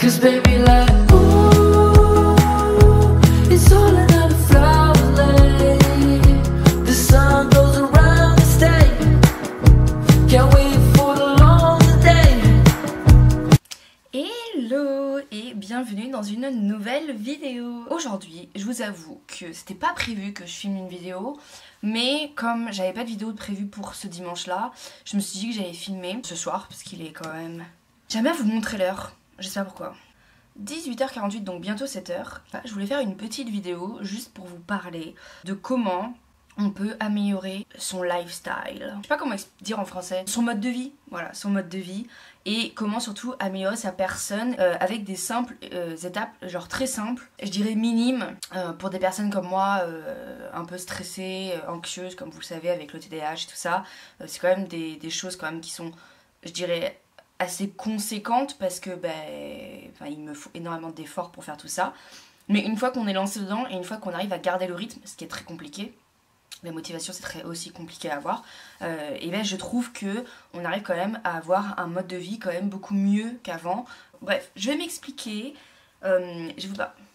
'Cause baby like ooh, it's all another flower lay. The sun goes around the state. Can't wait for the long day. Hello et bienvenue dans une nouvelle vidéo. Aujourd'hui, je vous avoue que c'était pas prévu que je filme une vidéo, mais comme j'avais pas de vidéo prévue pour ce dimanche là, je me suis dit que j'allais filmer ce soir parce qu'il est quand même... J'aime bien vous montrer l'heure, je sais pas pourquoi. 18h48, donc bientôt 7h. Je voulais faire une petite vidéo juste pour vous parler de comment on peut améliorer son lifestyle. Je sais pas comment dire en français. Son mode de vie, voilà, son mode de vie. Et comment surtout améliorer sa personne avec des simples étapes, genre très simples, je dirais minimes, pour des personnes comme moi, un peu stressées, anxieuses, comme vous le savez, avec le TDAH et tout ça. C'est quand même des choses quand même qui sont, je dirais, assez conséquentes parce que il me faut énormément d'efforts pour faire tout ça. Mais une fois qu'on est lancé dedans et une fois qu'on arrive à garder le rythme, ce qui est très compliqué, la motivation c'est très aussi compliqué à avoir, et ben je trouve que on arrive quand même à avoir un mode de vie quand même beaucoup mieux qu'avant. Bref, je vais m'expliquer. Je vous parle.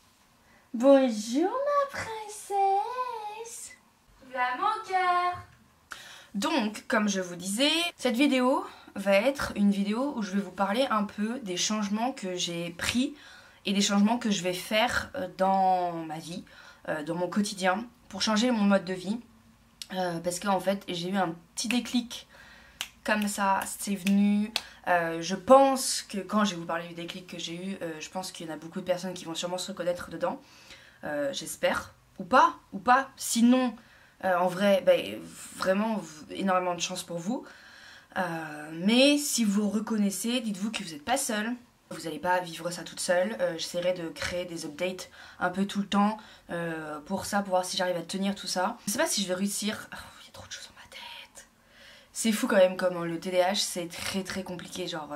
Bonjour ma princesse. Va mon cœur. Donc, comme je vous disais, cette vidéo va être une vidéo où je vais vous parler un peu des changements que j'ai pris et des changements que je vais faire dans ma vie, dans mon quotidien, pour changer mon mode de vie. Parce qu'en fait, j'ai eu un petit déclic comme ça, c'est venu. Je pense que quand je vais vous parler du déclic que j'ai eu, je pense qu'il y en a beaucoup de personnes qui vont sûrement se reconnaître dedans. J'espère. Ou pas. Sinon, en vrai, vraiment énormément de chance pour vous. Mais si vous reconnaissez, dites-vous que vous n'êtes pas seul. Vous n'allez pas vivre ça toute seule. J'essaierai de créer des updates un peu tout le temps pour ça, pour voir si j'arrive à tenir tout ça. Je sais pas si je vais réussir. Il y a trop de choses dans ma tête. C'est fou quand même comme le TDAH, c'est très très compliqué. Genre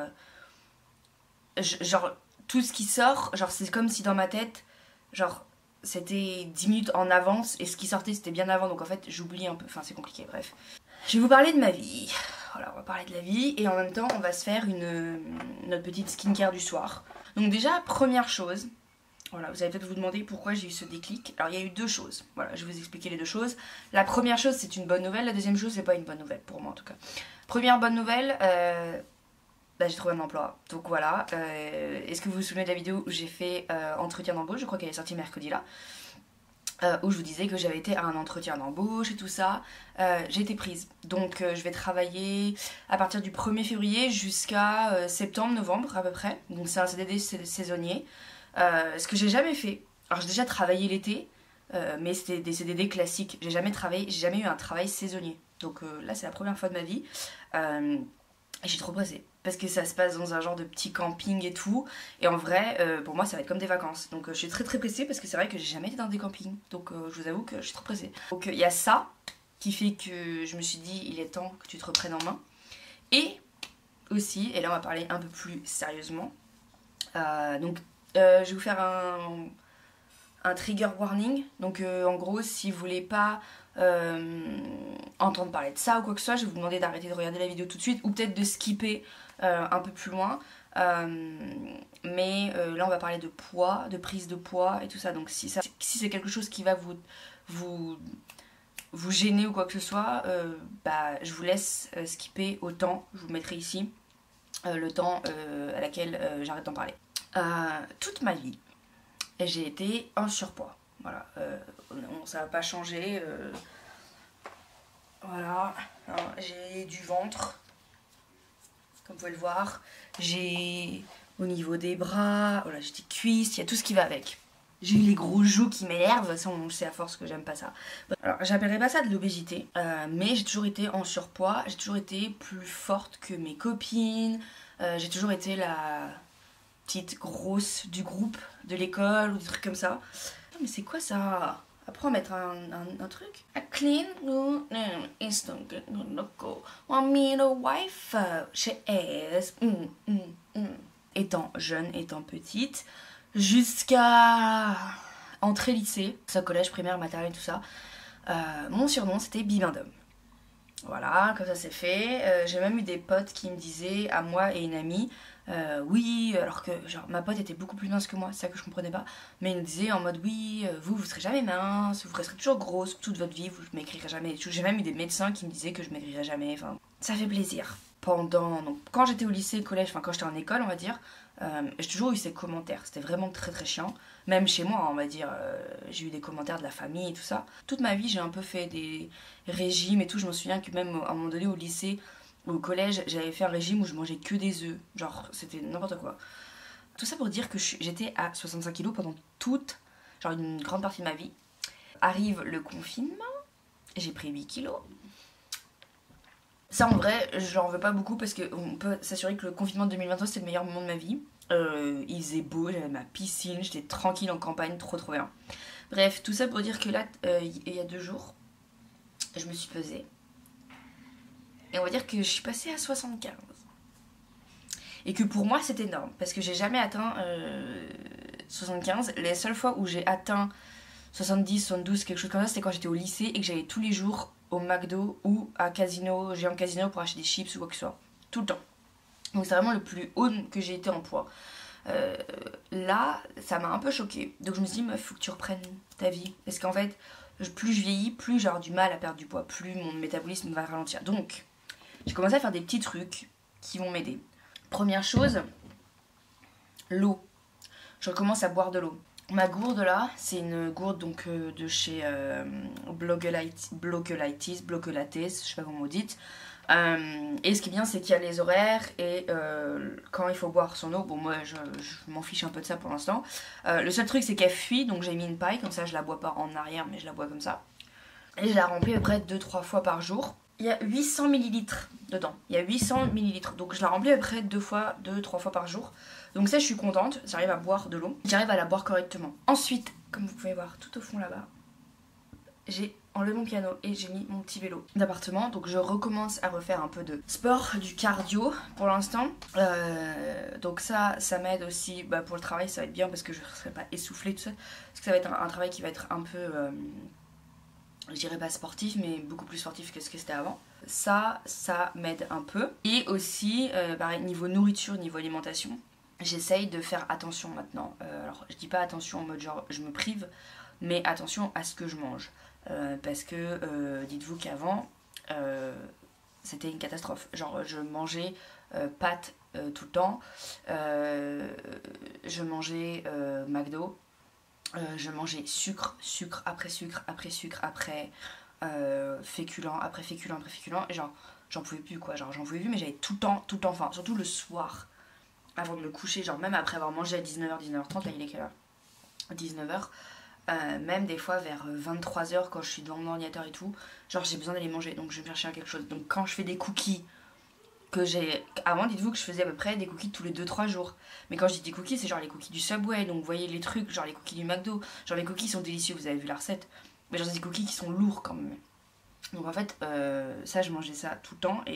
tout ce qui sort, genre c'est comme si dans ma tête, genre c'était 10 minutes en avance et ce qui sortait c'était bien avant. Donc en fait j'oublie un peu. Enfin c'est compliqué, bref. Je vais vous parler de ma vie. Voilà, on va parler de la vie et en même temps on va se faire notre petite skincare du soir. Donc déjà, première chose, voilà, vous allez peut-être vous demander pourquoi j'ai eu ce déclic. Alors il y a eu deux choses, voilà, je vais vous expliquer les deux choses. La première chose c'est une bonne nouvelle, la deuxième chose c'est pas une bonne nouvelle pour moi en tout cas. Première bonne nouvelle, j'ai trouvé un emploi, donc voilà. Est-ce que vous vous souvenez de la vidéo où j'ai fait entretien d'embauche, je crois qu'elle est sortie mercredi là. Où je vous disais que j'avais été à un entretien d'embauche et tout ça, j'ai été prise. Donc je vais travailler à partir du 1er février jusqu'à septembre-novembre à peu près. Donc c'est un CDD saisonnier, ce que j'ai jamais fait. Alors j'ai déjà travaillé l'été, mais c'était des CDD classiques. J'ai jamais eu un travail saisonnier. Donc là c'est la première fois de ma vie. Et j'ai trop pressée parce que ça se passe dans un genre de petit camping et tout, et en vrai pour moi ça va être comme des vacances, donc je suis très très pressée parce que c'est vrai que j'ai jamais été dans des campings, donc je vous avoue que je suis trop pressée. Donc il y a ça qui fait que je me suis dit il est temps que tu te reprennes en main, et aussi, et là on va parler un peu plus sérieusement, je vais vous faire un trigger warning, donc en gros si vous voulez pas entendre parler de ça ou quoi que ce soit, je vais vous demander d'arrêter de regarder la vidéo tout de suite ou peut-être de skipper un peu plus loin, mais là on va parler de poids, de prise de poids et tout ça, donc si c'est quelque chose qui va vous gêner ou quoi que ce soit, je vous laisse skipper au temps, je vous mettrai ici le temps à laquelle j'arrête d'en parler. Toute ma vie j'ai été en surpoids, voilà, ça va pas changer, voilà, j'ai du ventre, comme vous pouvez le voir, j'ai au niveau des bras, voilà, j'ai des cuisses, il y a tout ce qui va avec. J'ai les gros joues qui m'énervent, ça on le sait à force que j'aime pas ça. Alors j'appellerais pas ça de l'obésité, mais j'ai toujours été en surpoids, j'ai toujours été plus forte que mes copines, j'ai toujours été la petite grosse du groupe, de l'école ou des trucs comme ça. Mais c'est quoi ça? Apprends à mettre un truc. A clean room is not gonna go. Want me to wife? She is. Étant jeune, étant petite, jusqu'à entrée lycée, ça collège, primaire, maternelle, tout ça, mon surnom c'était Bibendum. Voilà, comme ça c'est fait. J'ai même eu des potes qui me disaient, à moi et une amie, Oui, alors que genre ma pote était beaucoup plus mince que moi, c'est ça que je comprenais pas. Mais il nous disait en mode oui, vous serez jamais mince, vous resterez toujours grosse toute votre vie, vous maigrirez jamais. J'ai même eu des médecins qui me disaient que je maigrirais jamais, enfin ça fait plaisir. Donc quand j'étais au lycée, collège, enfin quand j'étais en école on va dire, j'ai toujours eu ces commentaires, c'était vraiment très très chiant. Même chez moi on va dire, j'ai eu des commentaires de la famille et tout ça. Toute ma vie j'ai un peu fait des régimes et tout, je me souviens que même à un moment donné au lycée, au collège, j'avais fait un régime où je mangeais que des œufs. Genre, c'était n'importe quoi. Tout ça pour dire que j'étais à 65 kilos pendant genre une grande partie de ma vie. Arrive le confinement, j'ai pris 8 kilos. Ça, en vrai, j'en veux pas beaucoup parce qu'on peut s'assurer que le confinement de 2023, c'était le meilleur moment de ma vie. Il faisait beau, j'avais ma piscine, j'étais tranquille en campagne, trop trop bien. Bref, tout ça pour dire que là, il y a 2 jours, je me suis pesée. Et on va dire que je suis passée à 75. Et que pour moi c'est énorme. Parce que j'ai jamais atteint 75. Les seules fois où j'ai atteint 70, 72, quelque chose comme ça, c'était quand j'étais au lycée et que j'allais tous les jours au McDo ou à Casino, Géant Casino pour acheter des chips ou quoi que ce soit. Tout le temps. Donc c'est vraiment le plus haut que j'ai été en poids. Là, ça m'a un peu choquée. Donc je me suis dit, meuf, faut que tu reprennes ta vie. Parce qu'en fait, plus je vieillis, plus j'ai du mal à perdre du poids, plus mon métabolisme va ralentir. Donc, j'ai commencé à faire des petits trucs qui vont m'aider. Première chose, l'eau. Je recommence à boire de l'eau. Ma gourde là, c'est une gourde donc de chez Blockelitis, je sais pas comment vous dites. Et ce qui est bien, c'est qu'il y a les horaires et quand il faut boire son eau. Bon, moi je m'en fiche un peu de ça pour l'instant. Le seul truc, c'est qu'elle fuit, donc j'ai mis une paille, comme ça je la bois pas en arrière, mais je la bois comme ça. Et je la remplis à peu près 2-3 fois par jour. Il y a 800 ml dedans. Il y a 800 ml. Donc je la remplis à peu près 2-3 fois par jour. Donc ça, je suis contente. J'arrive à boire de l'eau. J'arrive à la boire correctement. Ensuite, comme vous pouvez voir tout au fond là-bas, j'ai enlevé mon piano et j'ai mis mon petit vélo d'appartement. Donc je recommence à refaire un peu de sport, du cardio pour l'instant. Donc ça m'aide aussi pour le travail. Ça va être bien parce que je ne serai pas essoufflée tout ça. Parce que ça va être un travail qui va être un peu... je dirais pas sportif, mais beaucoup plus sportif que ce que c'était avant. Ça m'aide un peu. Et aussi, pareil, niveau nourriture, niveau alimentation, j'essaye de faire attention maintenant. Alors, je dis pas attention en mode genre je me prive, mais attention à ce que je mange. Parce que, dites-vous qu'avant, c'était une catastrophe. Genre, je mangeais pâtes tout le temps. Je mangeais McDo. Je mangeais sucre après sucre, après sucre, après féculent, après féculent, après féculent. Et genre, j'en pouvais plus quoi. Genre, j'en pouvais plus, mais j'avais tout le temps faim. Surtout le soir, avant de me coucher. Genre, même après avoir mangé à 19h, 19h30, là il est quelle heure 19h. Même des fois vers 23h quand je suis devant mon ordinateur et tout. Genre, j'ai besoin d'aller manger, donc je vais me chercher quelque chose. Donc, quand je fais des cookies, que j'ai... Avant, dites-vous que je faisais à peu près des cookies tous les 2-3 jours. Mais quand je dis des cookies, c'est genre les cookies du Subway. Donc vous voyez les trucs, genre les cookies du McDo. Genre les cookies sont délicieux, vous avez vu la recette. Mais genre des cookies qui sont lourds quand même. Donc en fait, ça, je mangeais ça tout le temps. Et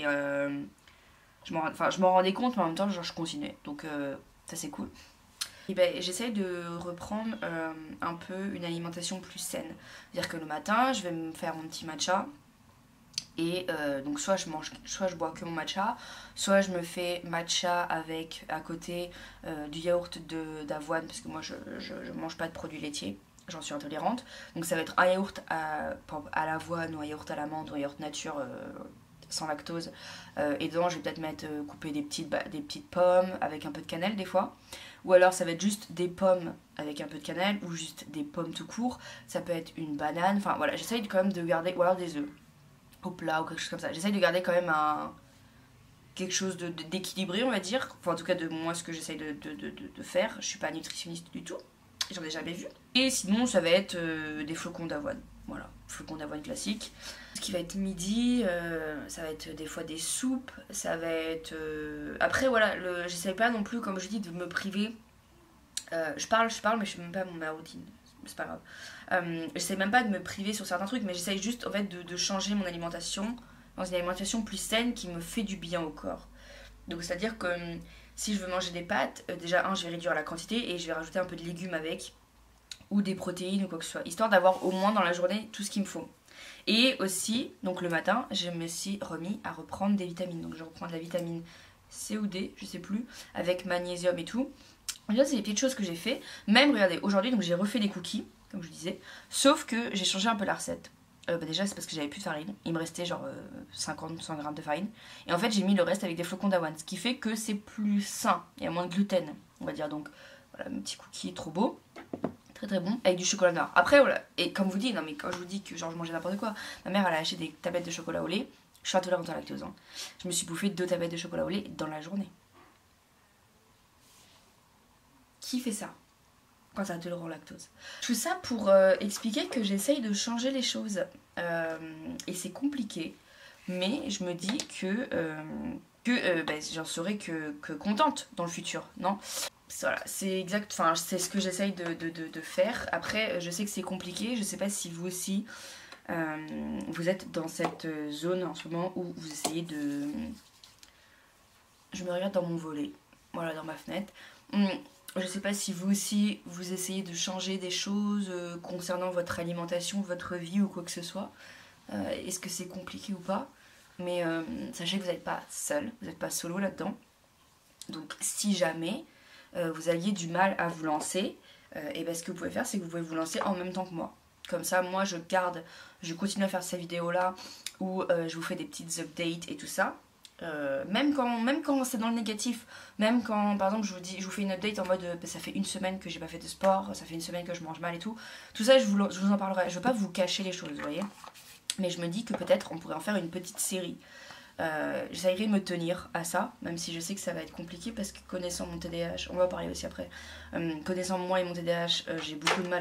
je m'en rendais compte, mais en même temps, genre je continuais. Donc ça, c'est cool. Et j'essaye de reprendre un peu une alimentation plus saine. C'est-à-dire que le matin, je vais me faire mon petit matcha. Et donc soit je bois que mon matcha, soit je me fais matcha avec à côté du yaourt d'avoine, parce que moi je mange pas de produits laitiers, j'en suis intolérante. Donc ça va être un yaourt à l'avoine ou un yaourt à l'amande ou un yaourt nature sans lactose. Et dedans je vais peut-être mettre couper des petites pommes avec un peu de cannelle des fois. Ou alors ça va être juste des pommes avec un peu de cannelle ou juste des pommes tout court. Ça peut être une banane, enfin voilà, j'essaye quand même de garder, ou alors des œufs au plat ou quelque chose comme ça. J'essaye de garder quand même quelque chose d'équilibré, on va dire. Enfin, en tout cas, de moi, ce que j'essaye de faire. Je suis pas nutritionniste du tout. J'en ai jamais vu. Et sinon, ça va être des flocons d'avoine. Voilà, flocons d'avoine classiques. Ce qui va être midi, ça va être des fois des soupes. Ça va être... Après, voilà, j'essaye pas non plus, comme je dis, de me priver. Je parle, mais je sais même pas ma routine. C'est pas grave. J'essaie même pas de me priver sur certains trucs, mais j'essaie juste en fait de changer mon alimentation dans une alimentation plus saine qui me fait du bien au corps. Donc c'est à dire que si je veux manger des pâtes, déjà je vais réduire la quantité et je vais rajouter un peu de légumes avec, ou des protéines ou quoi que ce soit, histoire d'avoir au moins dans la journée tout ce qu'il me faut. Et aussi, donc le matin, je me suis remis à reprendre des vitamines. Donc je reprends de la vitamine C ou D, je sais plus, avec magnésium et tout. Là, c'est les petites choses que j'ai fait. Même, regardez, aujourd'hui, donc j'ai refait des cookies, comme je disais, sauf que j'ai changé un peu la recette. Déjà, c'est parce que j'avais plus de farine. Il me restait genre 50-100 grammes de farine. Et en fait, j'ai mis le reste avec des flocons d'avoine, ce qui fait que c'est plus sain. Il y a moins de gluten, on va dire. Donc, voilà, mon petit cookie trop beau. Très très bon, avec du chocolat noir. Après, voilà, et comme vous dites, non mais quand je vous dis que genre je mangeais n'importe quoi, ma mère elle a acheté des tablettes de chocolat au lait. Je suis intolérante à la lactose. Hein. Je me suis bouffé 2 tablettes de chocolat au lait dans la journée. Qui fait ça quand t'es intolérant au lactose? Tout ça pour expliquer que j'essaye de changer les choses. Et c'est compliqué. Mais je me dis que j'en serai que contente dans le futur, non? Voilà, c'est exact, enfin c'est ce que j'essaye de faire. Après, je sais que c'est compliqué, je sais pas si vous aussi vous êtes dans cette zone en ce moment où vous essayez de... Je me regarde dans mon volet, voilà, dans ma fenêtre. Je sais pas si vous aussi vous essayez de changer des choses concernant votre alimentation, votre vie ou quoi que ce soit. Est-ce que c'est compliqué ou pas? Mais sachez que vous n'êtes pas seul, vous n'êtes pas solo là-dedans. Donc si jamais vous aviez du mal à vous lancer, et ben ce que vous pouvez faire, c'est que vous pouvez vous lancer en même temps que moi. Comme ça, moi je continue à faire ces vidéos là où je vous fais des petites updates et tout ça. Même quand c'est dans le négatif, même quand par exemple je vous fais une update en mode ça fait une semaine que j'ai pas fait de sport, ça fait une semaine que je mange mal et tout. Tout ça je vous en parlerai, je veux pas vous cacher les choses, vous voyez. Mais je me dis que peut-être on pourrait en faire une petite série. J'essaierai de me tenir à ça, même si je sais que ça va être compliqué parce que connaissant mon TDAH, on va en parler aussi après, connaissant moi et mon TDAH, j'ai beaucoup de mal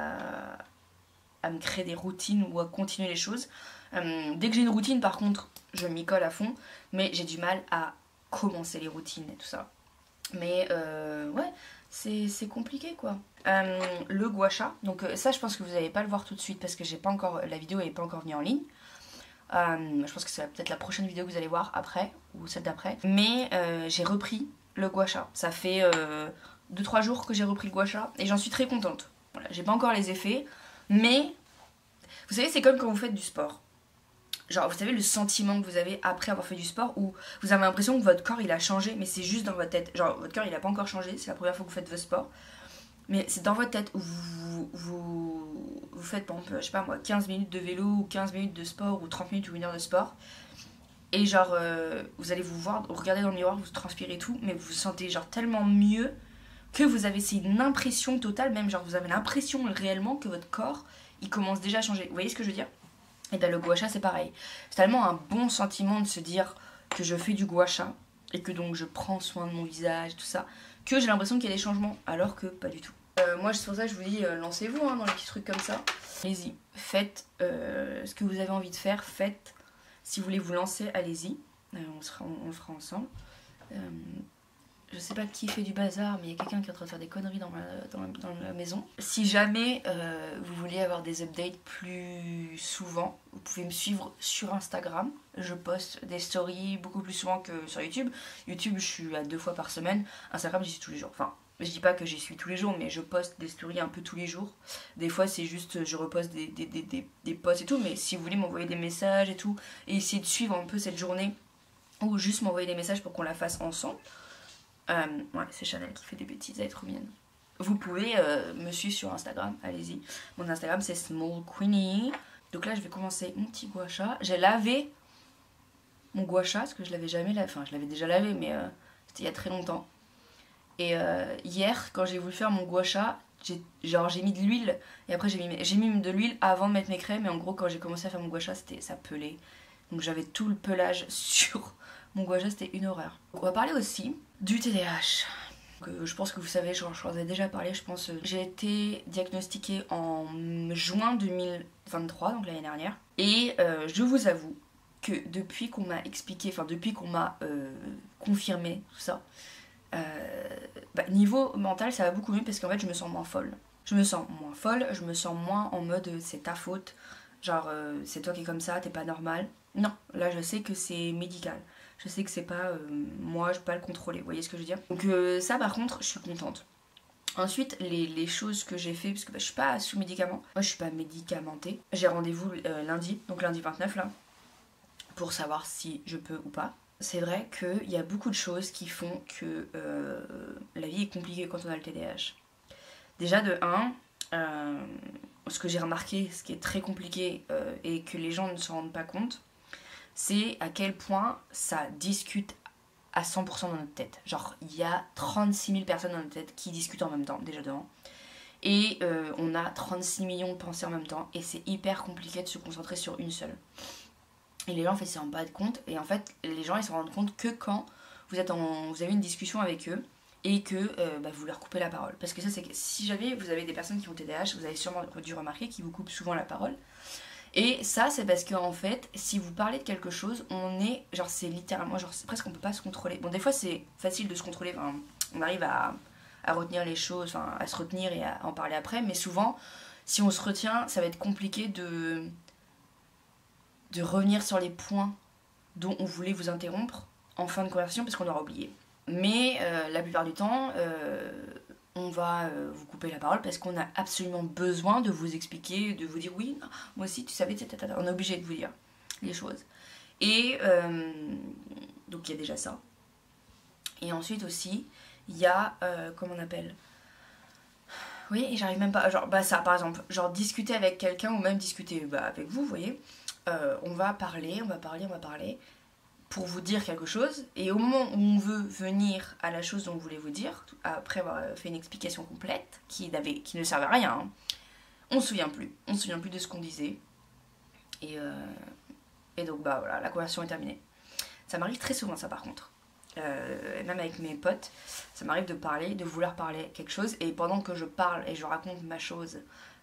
à me créer des routines ou à continuer les choses. Dès que j'ai une routine par contre, je m'y colle à fond, mais j'ai du mal à commencer les routines et tout ça. Mais ouais, c'est compliqué quoi. Le gua sha, donc ça je pense que vous n'allez pas le voir tout de suite parce que j'ai pas encore, la vidéo n'est pas encore venue en ligne. Je pense que c'est peut-être la prochaine vidéo que vous allez voir après, ou celle d'après. Mais j'ai repris le gua sha. Ça fait 2-3 jours que j'ai repris le gua sha et j'en suis très contente. Voilà, j'ai pas encore les effets, mais vous savez, c'est comme quand vous faites du sport. Genre, vous savez le sentiment que vous avez après avoir fait du sport où vous avez l'impression que votre corps il a changé, mais c'est juste dans votre tête. Genre, votre corps il a pas encore changé, c'est la première fois que vous faites votre sport. Mais c'est dans votre tête où vous faites par exemple, je sais pas moi, 15 minutes de vélo ou 15 minutes de sport ou 30 minutes ou 1 heure de sport. Et genre, vous allez vous voir, vous regardez dans le miroir, vous transpirez tout, mais vous vous sentez genre tellement mieux que vous avez une impression totale, même genre vous avez l'impression réellement que votre corps, il commence déjà à changer. Vous voyez ce que je veux dire? Et bien le gua sha c'est pareil. C'est tellement un bon sentiment de se dire que je fais du gua sha et que donc je prends soin de mon visage, tout ça, que j'ai l'impression qu'il y a des changements, alors que pas du tout. Moi c'est pour ça que je vous dis, lancez-vous hein, dans les petits trucs comme ça. Allez-y, faites ce que vous avez envie de faire, faites. Si vous voulez vous lancer, allez-y. On le fera ensemble. Je sais pas qui fait du bazar, mais il y a quelqu'un qui est en train de faire des conneries dans la maison. Si jamais vous voulez avoir des updates plus souvent, vous pouvez me suivre sur Instagram. Je poste des stories beaucoup plus souvent que sur YouTube. YouTube, je suis à 2 fois par semaine. Instagram, j'y suis tous les jours. Enfin, je dis pas que j'y suis tous les jours, mais je poste des stories un peu tous les jours. Des fois, c'est juste, je reposte des posts et tout. Mais si vous voulez m'envoyer des messages et tout, et essayer de suivre un peu cette journée, ou juste m'envoyer des messages pour qu'on la fasse ensemble. Ouais, c'est Chanel qui fait des bêtises, elle est trop mignonne. Vous pouvez me suivre sur Instagram, allez-y. Mon Instagram c'est Small Queenie. Donc là je vais commencer mon petit gua sha. J'ai lavé mon gua sha parce que je l'avais jamais lavé. Enfin je l'avais déjà lavé mais c'était il y a très longtemps. Et hier quand j'ai voulu faire mon gua sha, j'ai mis de l'huile. Et après j'ai mis de l'huile avant de mettre mes crèmes. Et en gros quand j'ai commencé à faire mon gua sha, ça pelait. Donc j'avais tout le pelage sur mon gua sha, c'était une horreur. On va parler aussi du TDAH. Je pense que vous savez, je vous en ai déjà parlé, je pense. J'ai été diagnostiquée en juin 2023, donc l'année dernière. Et je vous avoue que depuis qu'on m'a expliqué, enfin depuis qu'on m'a confirmé tout ça, niveau mental ça va beaucoup mieux parce qu'en fait je me sens moins folle. Je me sens moins folle, je me sens moins en mode c'est ta faute, genre c'est toi qui es comme ça, t'es pas normal. Non, là je sais que c'est médical. Je sais que c'est pas moi, je peux pas le contrôler, vous voyez ce que je veux dire. Donc ça par contre, je suis contente. Ensuite, les choses que j'ai fait, parce que je suis pas sous médicaments, moi je suis pas médicamentée. J'ai rendez-vous lundi, donc lundi 29 là, pour savoir si je peux ou pas. c'est vrai qu'il y a beaucoup de choses qui font que la vie est compliquée quand on a le TDAH. Déjà de 1, ce que j'ai remarqué, ce qui est très compliqué et que les gens ne se rendent pas compte, c'est à quel point ça discute à 100% dans notre tête. Genre, il y a 36 000 personnes dans notre tête qui discutent en même temps, déjà de 1. Et on a 36 millions de pensées en même temps, et c'est hyper compliqué de se concentrer sur une seule. Et les gens, en fait, ils s'en rendent pas compte, et en fait, les gens, ils se rendent compte que quand vous avez une discussion avec eux, et que vous leur coupez la parole. Parce que ça, c'est que si jamais vous avez des personnes qui ont TDAH, vous avez sûrement dû remarquer qu'ils vous coupent souvent la parole. Et ça, c'est parce que en fait, si vous parlez de quelque chose, on est, genre c'est littéralement, genre c'est presque on peut pas se contrôler. Bon, des fois c'est facile de se contrôler, enfin, on arrive à retenir les choses, enfin, à se retenir et à en parler après, mais souvent, si on se retient, ça va être compliqué de revenir sur les points dont on voulait vous interrompre en fin de conversation parce qu'on aura oublié. Mais la plupart du temps, on va vous couper la parole parce qu'on a absolument besoin de vous expliquer, de vous dire oui, non, moi aussi tu savais, etc. On est obligé de vous dire les choses. Et donc il y a déjà ça. Et ensuite aussi, il y a, comment on appelle ? Oui, j'arrive même pas, genre ça par exemple, genre discuter avec quelqu'un ou même discuter avec vous, vous voyez. On va parler pour vous dire quelque chose, et au moment où on veut venir à la chose dont on voulait vous dire, après avoir fait une explication complète qui ne servait à rien, hein, on se souvient plus de ce qu'on disait, et donc voilà, la conversation est terminée. Ça m'arrive très souvent ça par contre, même avec mes potes, ça m'arrive de vouloir parler quelque chose, et pendant que je parle et je raconte ma chose,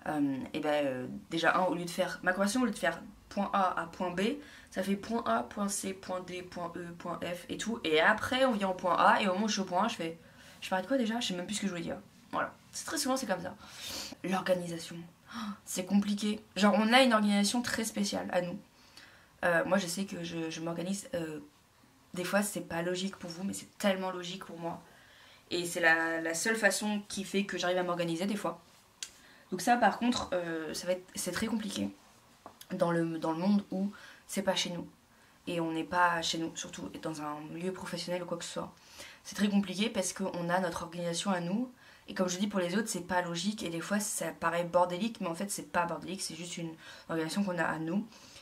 déjà au lieu de faire ma conversation, au lieu de faire point A à point B, ça fait point A, point C, point D, point E, point F et tout. Et après, on vient au point A, et au moment où je suis au point A, je parlais de quoi déjà ? Je sais même plus ce que je voulais dire. Voilà. Très souvent, c'est comme ça. L'organisation. C'est compliqué. Genre, on a une organisation très spéciale à nous. Moi, je sais que je m'organise. Des fois, c'est pas logique pour vous, mais c'est tellement logique pour moi. Et c'est la seule façon qui fait que j'arrive à m'organiser des fois. Donc ça, par contre, c'est très compliqué dans le monde où c'est pas chez nous. Et on n'est pas chez nous, surtout dans un milieu professionnel ou quoi que ce soit. C'est très compliqué parce qu'on a notre organisation à nous. Et comme je dis, pour les autres, c'est pas logique. Et des fois, ça paraît bordélique, mais en fait, c'est pas bordélique. C'est juste une organisation qu'on a à nous.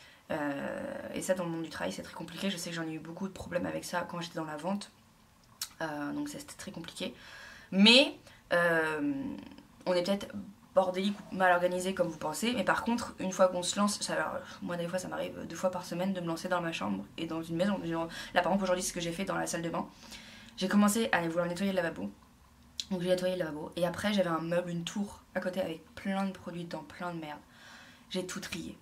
Et ça, dans le monde du travail, c'est très compliqué. Je sais que j'en ai eu beaucoup de problèmes avec ça quand j'étais dans la vente. Donc ça, c'était très compliqué. Mais on est peut-être bordélique ou mal organisé comme vous pensez, mais par contre, une fois qu'on se lance, moi des fois ça m'arrive 2 fois par semaine de me lancer dans ma chambre et dans une maison. Là par exemple aujourd'hui, c'est ce que j'ai fait dans la salle de bain. J'ai commencé à aller vouloir nettoyer le lavabo. Donc j'ai nettoyé le lavabo et après j'avais un meuble, une tour à côté avec plein de produits dedans, plein de merde. J'ai tout trié,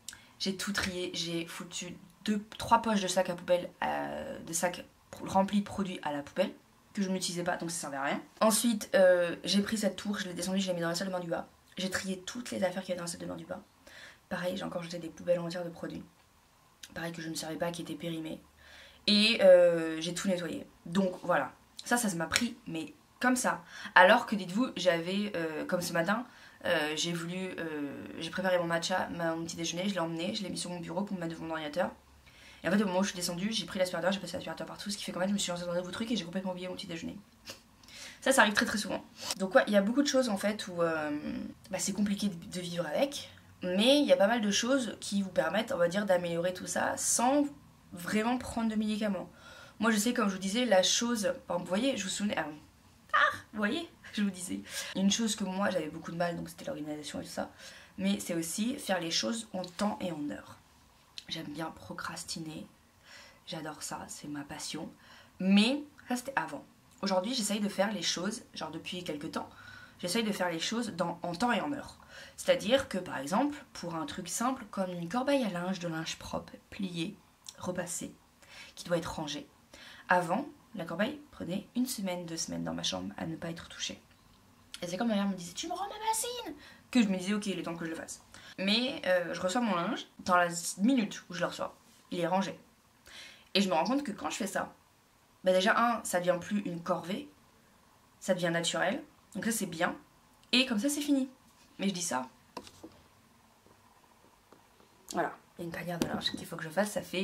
j'ai foutu 3 poches de sacs à poubelle, de sacs remplis de produits à la poubelle que je n'utilisais pas, donc ça servait à rien. Ensuite, j'ai pris cette tour, je l'ai descendue, je l'ai mis dans la salle de bain du bas. J'ai trié toutes les affaires qu'il y avait dans la salle de bain du bas. Pareil, j'ai encore jeté des poubelles entières de produits. Pareil, que je ne savais pas, qui étaient périmés. Et j'ai tout nettoyé. Donc voilà, ça m'a pris, mais comme ça. Alors que dites-vous, j'avais, comme ce matin, j'ai préparé mon matcha, mon petit déjeuner, je l'ai emmené, je l'ai mis sur mon bureau pour me mettre devant mon ordinateur. Et en fait, au moment où je suis descendue, j'ai pris l'aspirateur, j'ai passé l'aspirateur partout, ce qui fait qu'en fait, je me suis lancée dans un nouveau truc et j'ai complètement oublié mon petit déjeuner. Ça arrive très très souvent. Donc ouais, il y a beaucoup de choses en fait où c'est compliqué de vivre avec, mais il y a pas mal de choses qui vous permettent, on va dire, d'améliorer tout ça sans vraiment prendre de médicaments. Moi, je sais, comme je vous disais, la chose... vous voyez, je vous souvenais... vous voyez, je vous disais. Une chose que moi, j'avais beaucoup de mal, donc c'était l'organisation et tout ça, mais c'est aussi faire les choses en temps et en heure. J'aime bien procrastiner, j'adore ça, c'est ma passion. Mais ça c'était avant. Aujourd'hui j'essaye de faire les choses, genre depuis quelques temps, j'essaye de faire les choses en temps et en heure. C'est-à-dire que par exemple, pour un truc simple comme une corbeille à linge, de linge propre, plié, repassé, qui doit être rangé. Avant, la corbeille prenait 1 semaine, 2 semaines dans ma chambre à ne pas être touchée. Et c'est comme ma mère me disait, tu me rends ma bassine, que je me disais, ok, il est temps que je le fasse. Mais je reçois mon linge, dans la minute où je le reçois, il est rangé. Et je me rends compte que quand je fais ça, déjà, ça devient plus une corvée, ça devient naturel, donc ça c'est bien, et comme ça c'est fini. Mais je dis ça. Voilà, il y a une panière de linge qu'il faut que je fasse, ça fait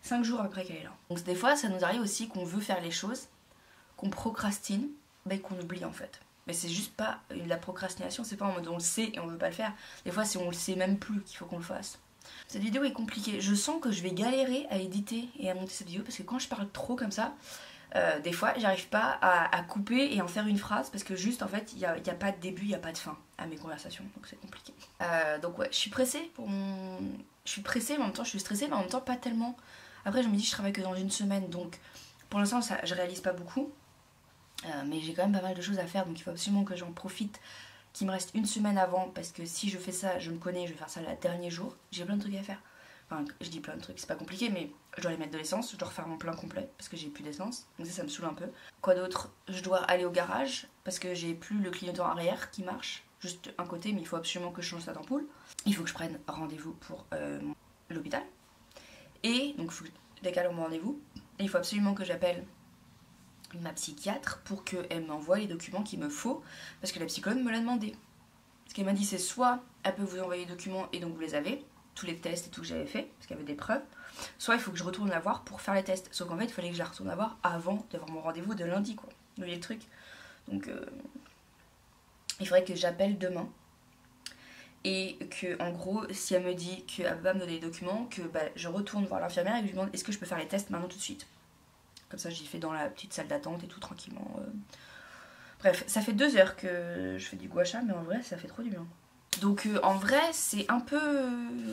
5 jours après qu'elle est là. Donc des fois ça nous arrive aussi qu'on veut faire les choses, qu'on procrastine, mais qu'on oublie en fait. Mais c'est juste pas la procrastination, c'est pas en mode on le sait et on veut pas le faire. Des fois c'est on le sait même plus qu'il faut qu'on le fasse. Cette vidéo est compliquée, je sens que je vais galérer à éditer et à monter cette vidéo parce que quand je parle trop comme ça, des fois j'arrive pas à couper et en faire une phrase parce que juste en fait il y a pas de début, il n'y a pas de fin à mes conversations, donc c'est compliqué. Donc ouais, je suis pressée je suis pressée mais en même temps je suis stressée mais en même temps pas tellement. Après je me dis je travaille que dans une semaine donc pour l'instant je réalise pas beaucoup. Mais j'ai quand même pas mal de choses à faire donc il faut absolument que j'en profite, qu'il me reste une semaine avant parce que si je fais ça, je me connais, je vais faire ça le dernier jour, j'ai plein de trucs à faire. Enfin je dis plein de trucs, c'est pas compliqué mais je dois aller mettre de l'essence, je dois refaire mon plein complet parce que j'ai plus d'essence, donc ça me saoule un peu. Quoi d'autre? Je dois aller au garage parce que j'ai plus le clignotant arrière qui marche, juste un côté mais il faut absolument que je change cette ampoule. Il faut que je prenne rendez-vous pour l'hôpital et donc il faut que je décale mon rendez-vous et il faut absolument que j'appelle ma psychiatre pour qu'elle m'envoie les documents qu'il me faut parce que la psychologue me l'a demandé. Ce qu'elle m'a dit c'est soit elle peut vous envoyer les documents et donc vous les avez, tous les tests et tout que j'avais fait parce qu'il y avait des preuves, soit il faut que je retourne la voir pour faire les tests, sauf qu'en fait il fallait que je la retourne la voir avant d'avoir mon rendez-vous de lundi quoi, vous voyez le truc. Donc il faudrait que j'appelle demain et que en gros si elle me dit qu'elle va me donner les documents, que je retourne voir l'infirmière et que je lui demande est-ce que je peux faire les tests maintenant tout de suite. Comme ça, j'y fais dans la petite salle d'attente et tout tranquillement. Bref, ça fait 2 heures que je fais du gua sha, mais en vrai, ça fait trop du bien. Donc, en vrai, c'est un peu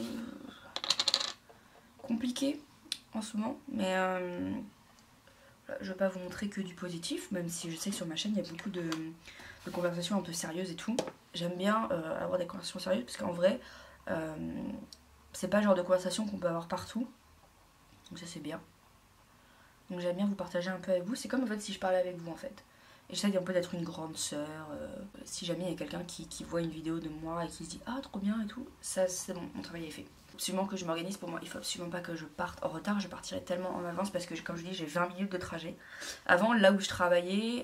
compliqué en ce moment. Mais je vais pas vous montrer que du positif, même si je sais que sur ma chaîne, il y a beaucoup de conversations un peu sérieuses et tout. J'aime bien avoir des conversations sérieuses, parce qu'en vrai, c'est pas le genre de conversation qu'on peut avoir partout. Donc ça, c'est bien. Donc j'aime bien vous partager un peu avec vous. C'est comme en fait si je parlais avec vous en fait. Et j'essaie un peu d'être une grande sœur. Si jamais il y a quelqu'un qui voit une vidéo de moi et qui se dit ah trop bien et tout, ça c'est bon, mon travail est fait. Absolument que je m'organise pour moi. Il faut absolument pas que je parte en retard. Je partirai tellement en avance parce que comme je dis j'ai 20 minutes de trajet. Avant là où je travaillais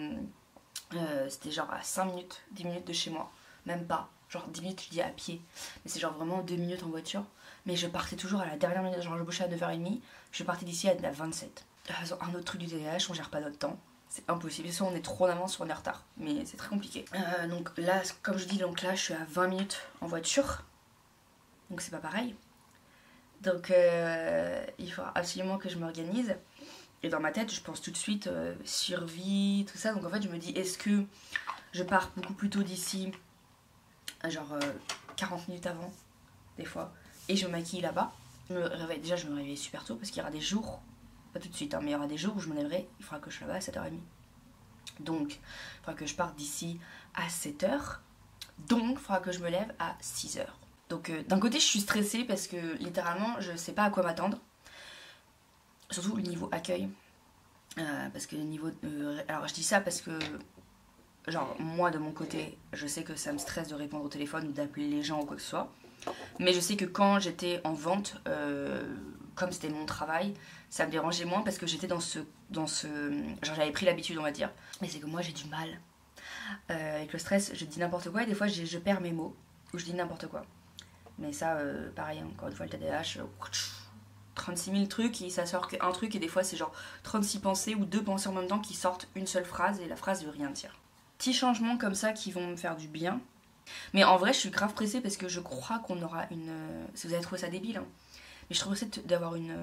c'était genre à 5 minutes, 10 minutes de chez moi. Même pas. Genre 10 minutes je dis à pied. Mais c'est genre vraiment 2 minutes en voiture. Mais je partais toujours à la dernière minute. Genre je bouchais à 9h30. Je partais d'ici à 27. Un autre truc du TDAH, on gère pas notre temps. C'est impossible. Soit on est trop en avance, soit on est en retard. Mais c'est très compliqué. Donc là, comme je dis, donc là, je suis à 20 minutes en voiture. Donc c'est pas pareil. Donc il faut absolument que je m'organise. Et dans ma tête, je pense tout de suite survie, tout ça. Donc en fait, je me dis, est-ce que je pars beaucoup plus tôt d'ici, genre 40 minutes avant, des fois, et je me maquille là-bas. Je me réveille super tôt parce qu'il y aura des jours, pas tout de suite, hein, mais il y aura des jours où je me lèverai, il faudra que je sois là-bas à 7h30. Donc, il faudra que je parte d'ici à 7h. Donc, il faudra que je me lève à 6h. Donc, d'un côté, je suis stressée parce que littéralement, je sais pas à quoi m'attendre. Surtout le niveau accueil. Parce que le niveau... alors, je dis ça parce que, genre, moi, de mon côté, je sais que ça me stresse de répondre au téléphone ou d'appeler les gens ou quoi que ce soit. Mais je sais que quand j'étais en vente, comme c'était mon travail, ça me dérangeait moins parce que j'étais dans ce genre j'avais pris l'habitude on va dire. Mais c'est que moi j'ai du mal avec le stress, je dis n'importe quoi et des fois je perds mes mots ou je dis n'importe quoi. Mais ça pareil, encore une fois le TDAH, 36 000 trucs et ça sort qu'un truc et des fois c'est genre 36 pensées ou 2 pensées en même temps qui sortent une seule phrase et la phrase veut rien dire. Petits changements comme ça qui vont me faire du bien. Mais en vrai je suis grave pressée parce que je crois qu'on aura une... Si vous avez trouvé ça débile hein. Mais je trouve pressée d'avoir une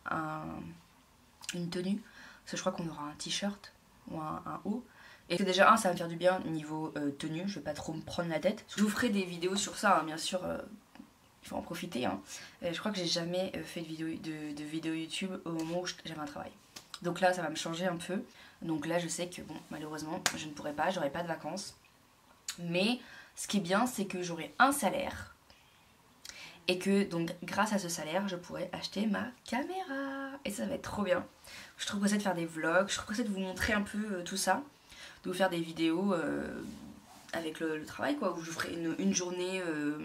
tenue. Parce que je crois qu'on aura un t-shirt ou un haut. Et que déjà ça va me faire du bien niveau tenue. Je vais pas trop me prendre la tête. Je vous ferai des vidéos sur ça hein, bien sûr. Il faut en profiter hein. Je crois que j'ai jamais fait de vidéo YouTube au moment où j'avais un travail. Donc là ça va me changer un peu. Donc là je sais que bon malheureusement je ne pourrai pas. J'aurai pas de vacances. Mais ce qui est bien c'est que j'aurai un salaire. Et que donc grâce à ce salaire je pourrais acheter ma caméra. Et ça va être trop bien. Je suis trop pressée de faire des vlogs. Je suis trop pressée de vous montrer un peu tout ça. De vous faire des vidéos avec le travail quoi. Où je ferai une journée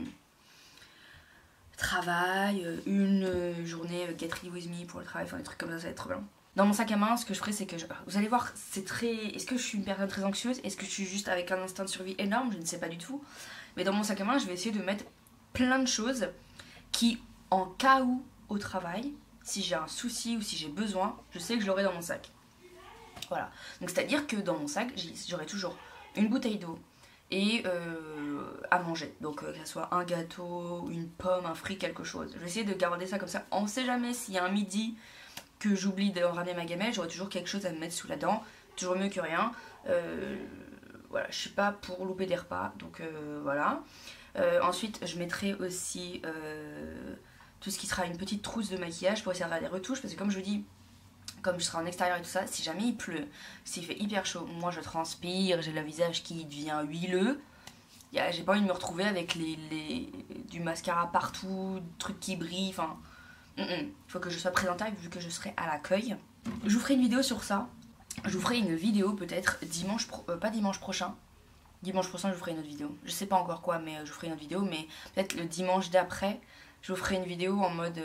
travail, une journée get ready with me pour le travail. Enfin des trucs comme ça va être trop bien. Dans mon sac à main ce que je ferai c'est que vous allez voir c'est très... Est-ce que je suis une personne très anxieuse? Est-ce que je suis juste avec un instinct de survie énorme? Je ne sais pas du tout. Mais dans mon sac à main je vais essayer de mettre plein de choses qui, en cas où au travail, si j'ai un souci ou si j'ai besoin, je sais que je l'aurai dans mon sac. Voilà, donc c'est à dire que dans mon sac j'aurai toujours une bouteille d'eau et à manger, donc que ce soit un gâteau, une pomme, un fruit, quelque chose. Je vais essayer de garder ça comme ça, on sait jamais s'il y a un midi que j'oublie de ramener ma gamelle, j'aurai toujours quelque chose à me mettre sous la dent, toujours mieux que rien. Voilà, je suis pas pour louper des repas, donc voilà. Ensuite je mettrai aussi tout ce qui sera une petite trousse de maquillage pour essayer de faire des retouches, parce que comme je vous dis, comme je serai en extérieur et tout ça, si jamais il pleut, s'il fait hyper chaud, moi je transpire, j'ai le visage qui devient huileux, j'ai pas envie de me retrouver avec du mascara partout, des trucs qui brillent, enfin... Il faut que je sois présentable vu que je serai à l'accueil. Je vous ferai une vidéo sur ça. Je vous ferai une vidéo peut-être dimanche, pas dimanche prochain. Dimanche prochain je vous ferai une autre vidéo. Je sais pas encore quoi, mais je vous ferai une autre vidéo. Mais peut-être le dimanche d'après, je vous ferai une vidéo en mode...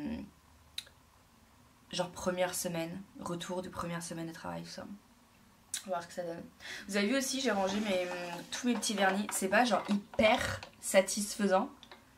genre première semaine, retour de première semaine de travail, tout ça. On va voir ce que ça donne. Vous avez vu aussi, j'ai rangé tous mes petits vernis. C'est pas genre hyper satisfaisant.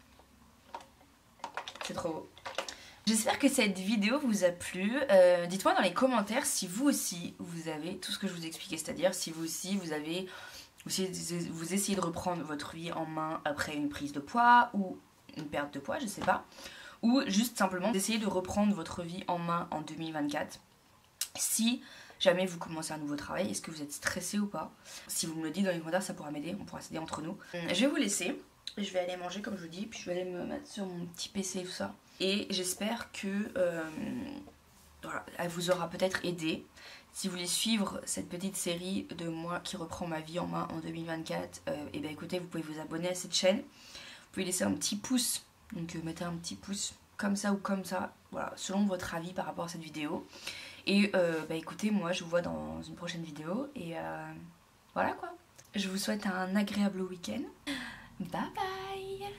C'est trop beau. J'espère que cette vidéo vous a plu. Dites-moi dans les commentaires si vous aussi vous avez tout ce que je vous ai expliqué, c'est-à-dire si vous aussi vous essayez de reprendre votre vie en main après une prise de poids ou une perte de poids, je sais pas, ou juste simplement d'essayer de reprendre votre vie en main en 2024. Si jamais vous commencez un nouveau travail, est-ce que vous êtes stressé ou pas? Si vous me le dites dans les commentaires, ça pourra m'aider, on pourra s'aider entre nous. Je vais vous laisser. Je vais aller manger comme je vous dis, puis je vais aller me mettre sur mon petit PC et tout ça. Et j'espère que voilà, elle vous aura peut-être aidé. Si vous voulez suivre cette petite série de moi qui reprend ma vie en main en 2024, et bien écoutez, vous pouvez vous abonner à cette chaîne. Vous pouvez laisser un petit pouce, donc mettez un petit pouce comme ça ou comme ça, voilà, selon votre avis par rapport à cette vidéo. Et bah écoutez, moi je vous vois dans une prochaine vidéo, et voilà quoi. Je vous souhaite un agréable week-end. Bye bye.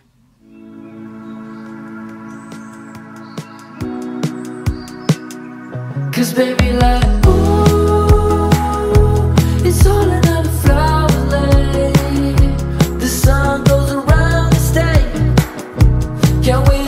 Cause baby like ooh, it's all another flower lane. The sun goes around the state. Can't wait